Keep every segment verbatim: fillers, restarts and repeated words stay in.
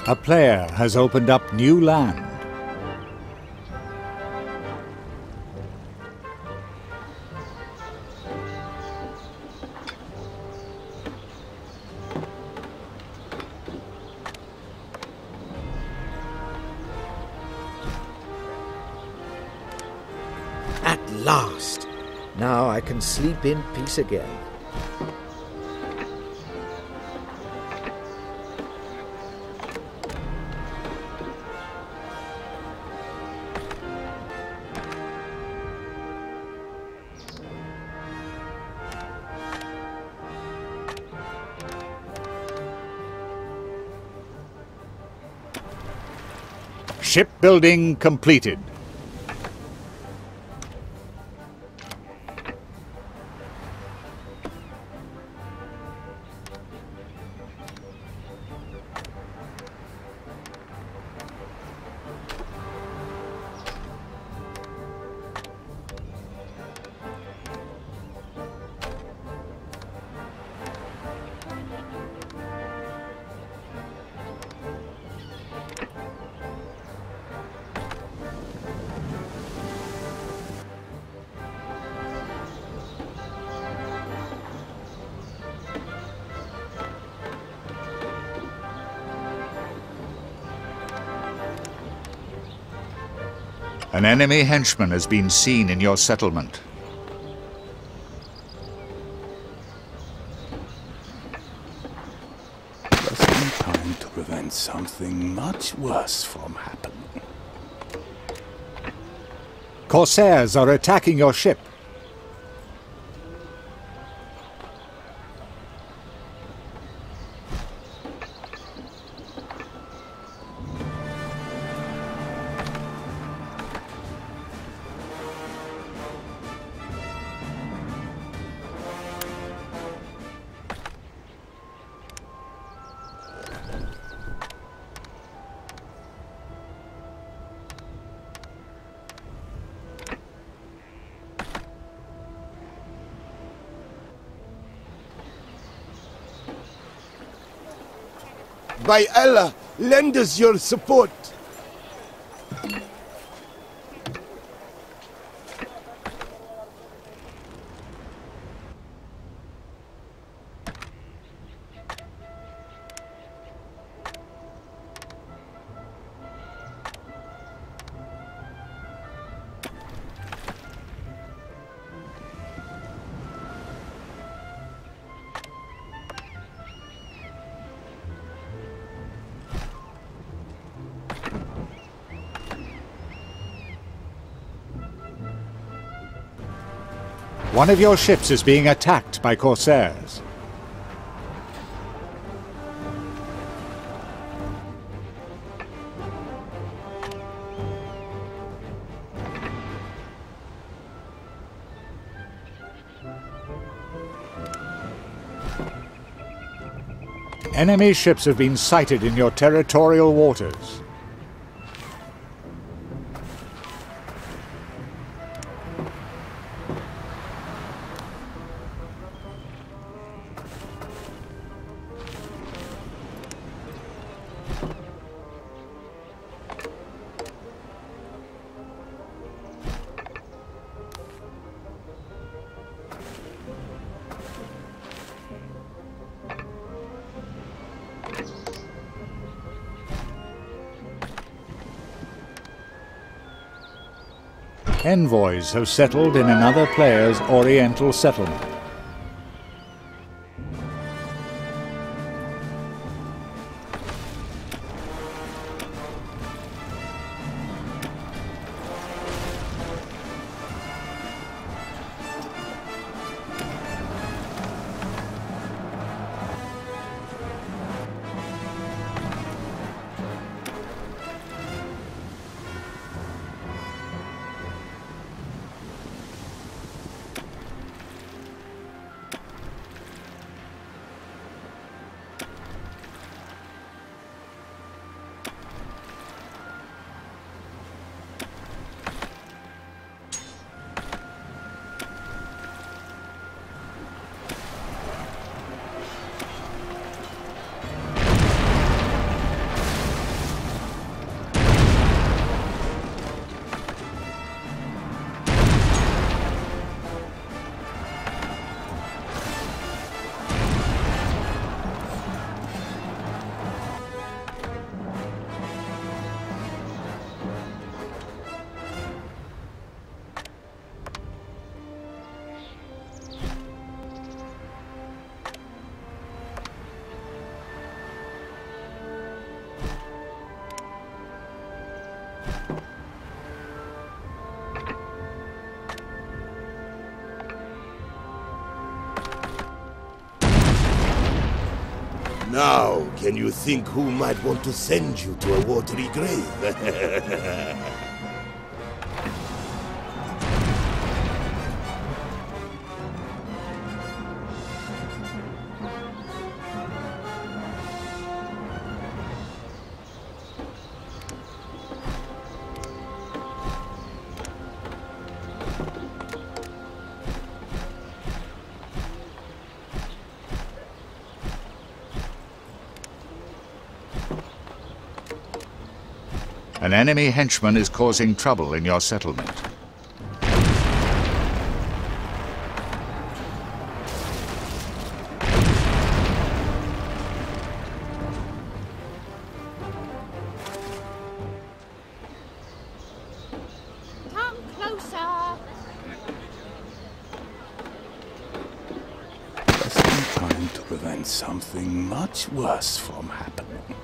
A player has opened up new land. At last! Now I can sleep in peace again. Shipbuilding completed. An enemy henchman has been seen in your settlement. Just in time to prevent something much worse from happening. Corsairs are attacking your ship. By Allah, lend us your support. One of your ships is being attacked by Corsairs. Enemy ships have been sighted in your territorial waters. Envoys have settled in another player's oriental settlement. Now, can you think who might want to send you to a watery grave? An enemy henchman is causing trouble in your settlement. Come closer. Just in time to prevent something much worse from happening.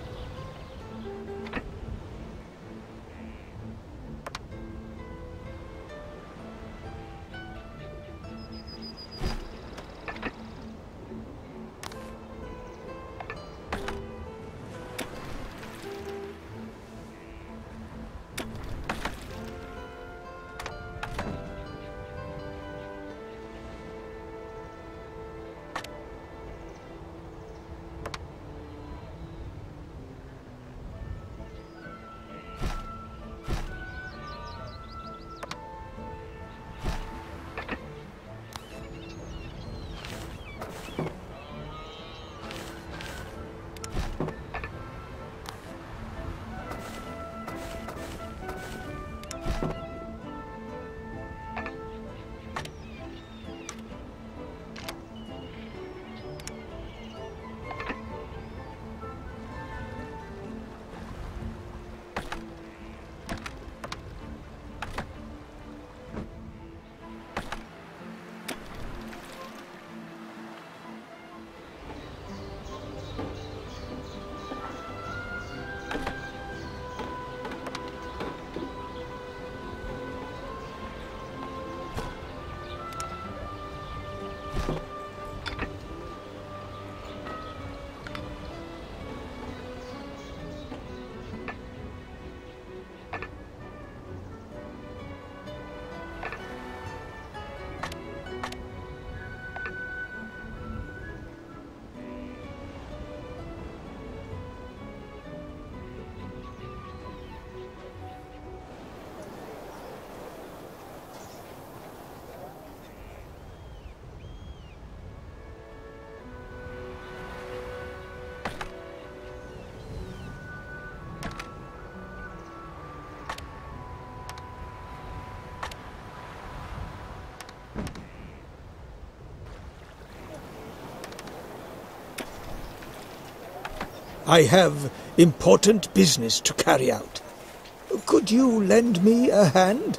I have important business to carry out. Could you lend me a hand?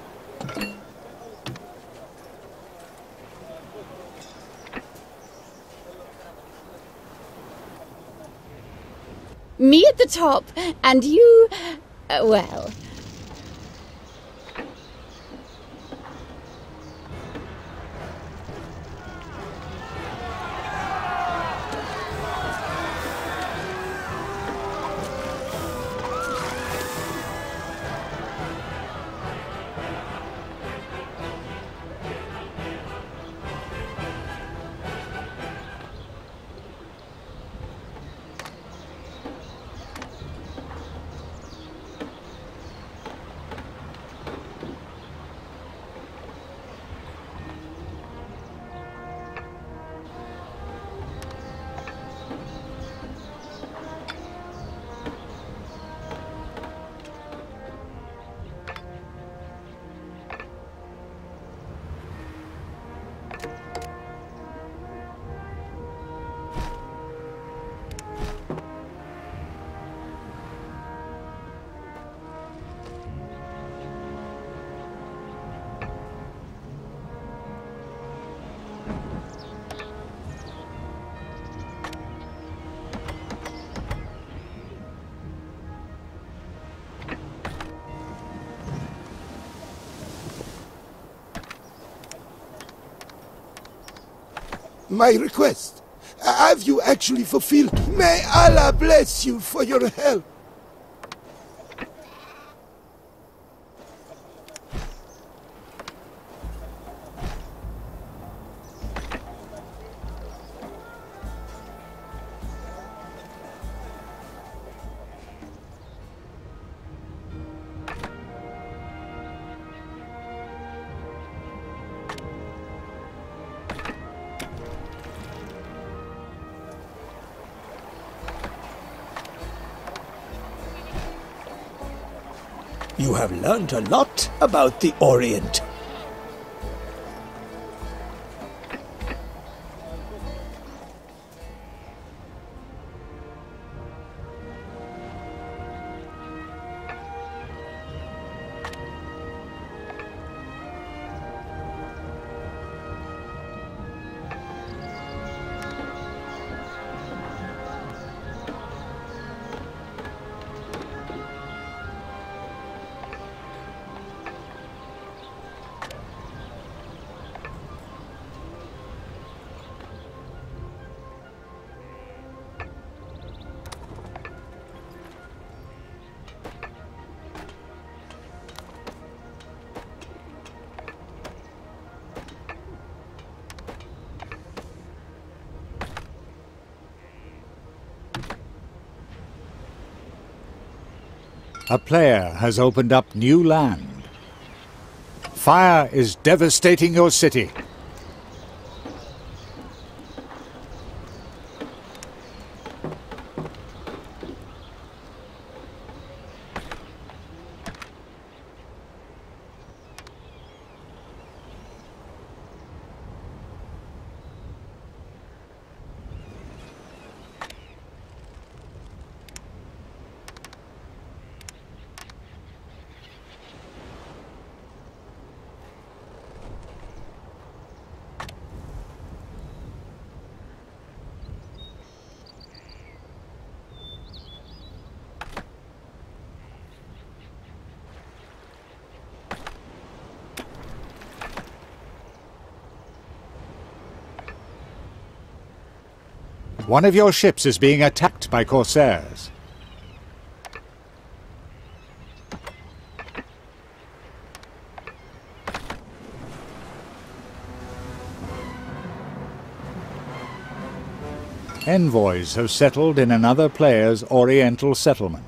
Me at the top, and you... Uh, well... My request. Have you actually fulfilled? May Allah bless you for your help. You have learned a lot about the Orient. A player has opened up new land. Fire is devastating your city. One of your ships is being attacked by Corsairs. Envoys have settled in another player's Oriental settlement.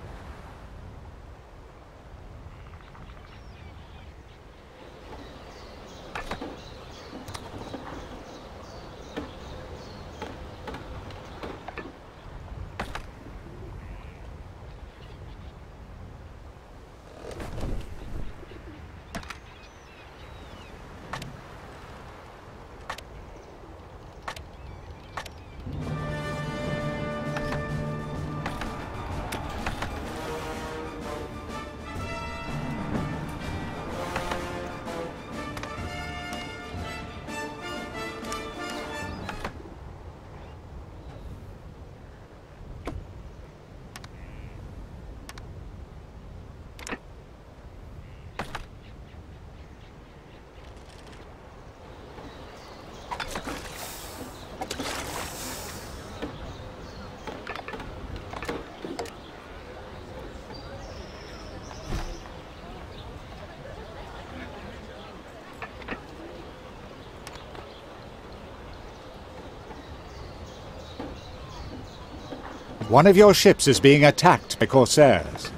One of your ships is being attacked by Corsairs.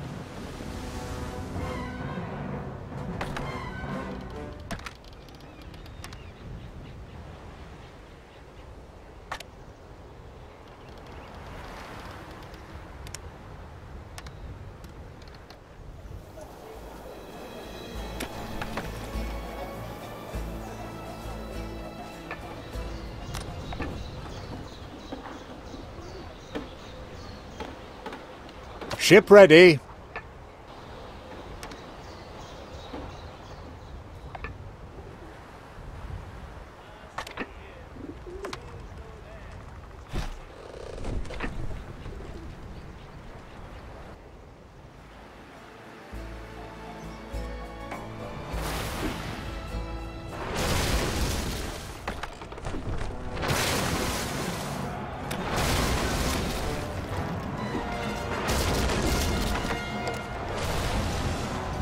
Ship ready.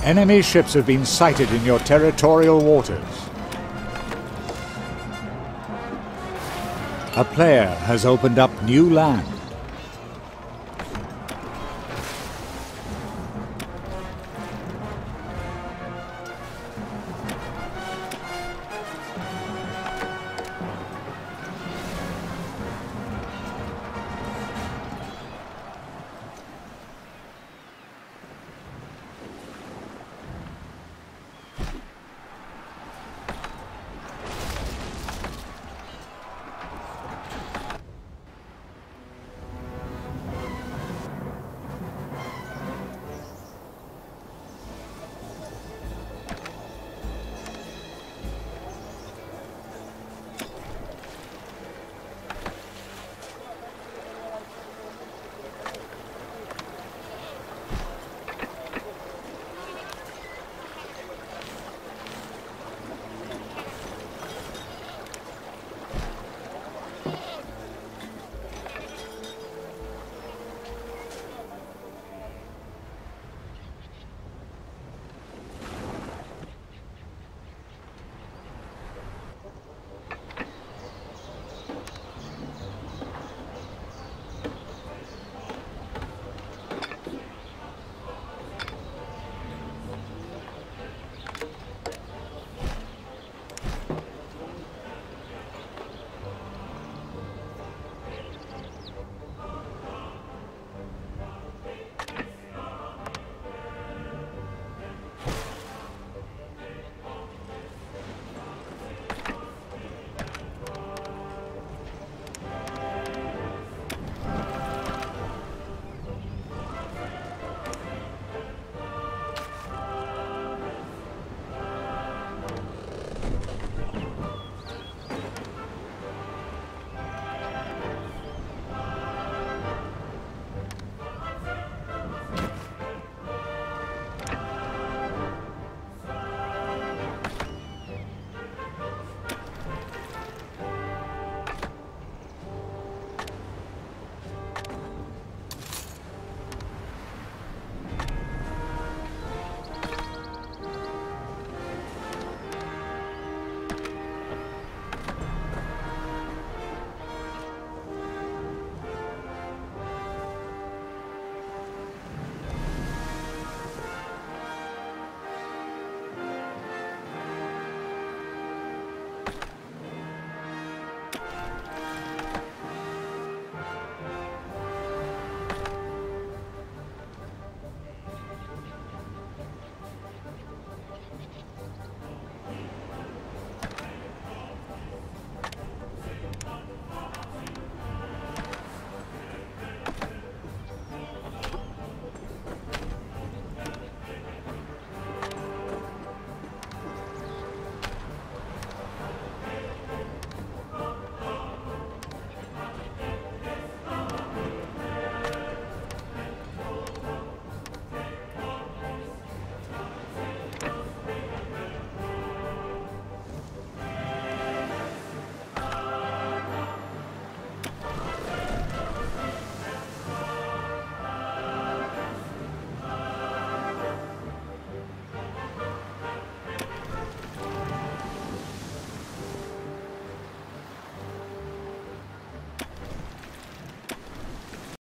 Enemy ships have been sighted in your territorial waters. A player has opened up new land.